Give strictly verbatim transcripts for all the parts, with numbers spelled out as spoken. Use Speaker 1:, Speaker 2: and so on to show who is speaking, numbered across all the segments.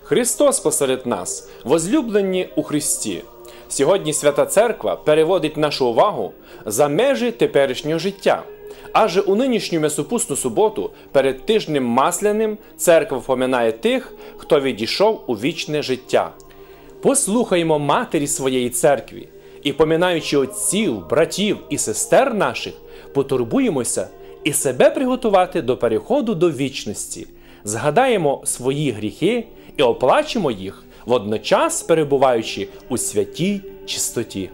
Speaker 1: Христос посеред нас, возлюблені у Христі. Сьогодні Свята Церква переводить нашу увагу за межі теперішнього життя. Адже у нинішню м'ясопусну суботу перед тижнем Масляним Церква поминає тих, хто відійшов у вічне життя. Послухаймо Матері своєї Церкві і, поминаючи отців, братів і сестер наших, потурбуємося і себе приготувати до переходу до вічності. Згадаємо свої гріхи і оплачемо їх, водночас перебуваючи у святій чистоті.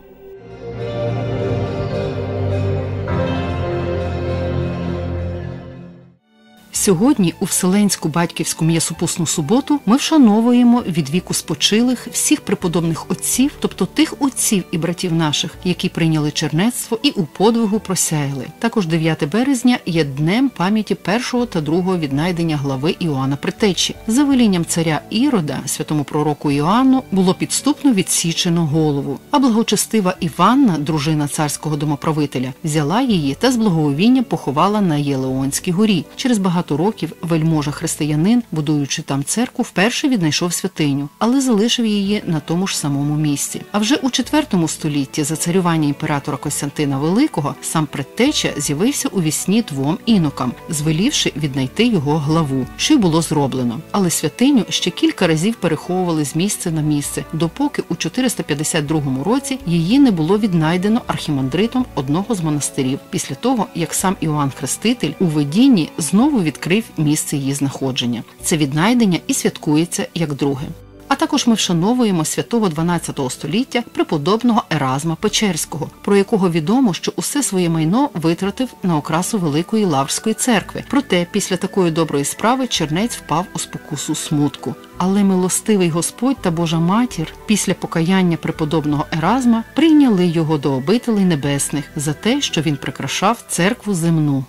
Speaker 2: Сьогодні у Вселенську батьківську м'ясопусну суботу ми вшановуємо від віку спочилих всіх преподобних отців, тобто тих отців і братів наших, які прийняли чернецтво і у подвигу просяяли. Також дев'яте березня є днем пам'яті першого та другого віднайдення глави Іоанна Предтечі. За велінням царя Ірода, святому пророку Іоанну, було підступно відсічено голову, а благочестива Іванна, дружина царського домоправителя, взяла її та з благовіння поховала на Єлеонській горі. Через багато років вельможа-християнин, будуючи там церкву, вперше віднайшов святиню, але залишив її на тому ж самому місці. А вже у четвертому столітті за царювання імператора Костянтина Великого сам Предтеча з'явився у вісні двом інокам, звелівши віднайти його главу, що й було зроблено. Але святиню ще кілька разів переховували з місця на місце, допоки у чотириста п'ятдесят другому році її не було віднайдено архімандритом одного з монастирів, після того, як сам Іоанн Хреститель у видінні знову відкрив місце її знаходження. Це віднайдення і святкується як друге. А також ми вшановуємо святого дванадцятого століття преподобного Еразма Печерського, про якого відомо, що усе своє майно витратив на окрасу Великої Лаврської церкви. Проте після такої доброї справи чернець впав у спокусу смутку. Але милостивий Господь та Божа Матір після покаяння преподобного Еразма прийняли його до обителей небесних за те, що він прикрашав церкву земну.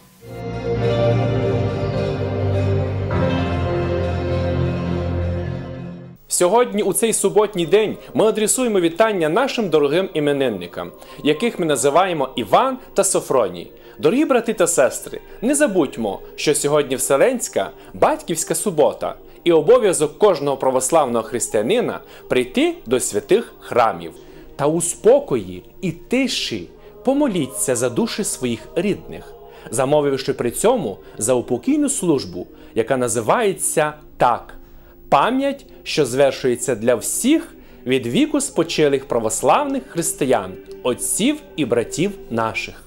Speaker 1: Сьогодні, у цей суботній день, ми адресуємо вітання нашим дорогим іменинникам, яких ми називаємо Іван та Софроній. Дорогі брати та сестри, не забудьмо, що сьогодні Вселенська батьківська субота і обов'язок кожного православного християнина прийти до святих храмів. Та у спокої і тиші помоліться за душі своїх рідних, замовивши при цьому за упокійну службу, яка називається так – пам'ять, що звершується для всіх від віку спочилих православних християн, отців і братів наших.